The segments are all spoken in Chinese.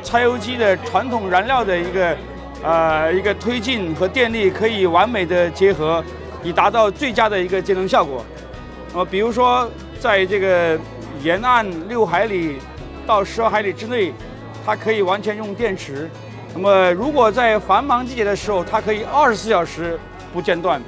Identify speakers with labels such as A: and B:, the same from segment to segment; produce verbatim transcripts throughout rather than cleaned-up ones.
A: 柴油机的传统燃料的一个呃一个推进和电力可以完美的结合，以达到最佳的一个节能效果。那么，比如说在这个沿岸六海里到十二海里之内，它可以完全用电池。那么，如果在繁忙季节的时候，它可以二十四小时不间断。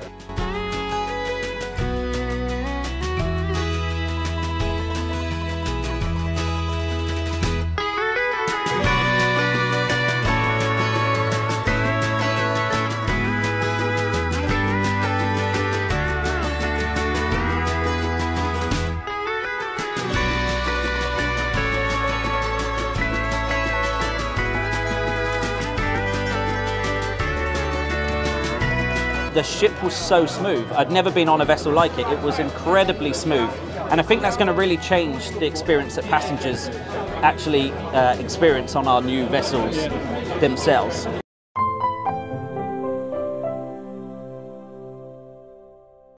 B: The ship was so smooth. I'd never been on a vessel like it. It was incredibly smooth. And I think that's going to really change the experience that passengers actually uh, experience on our new vessels themselves.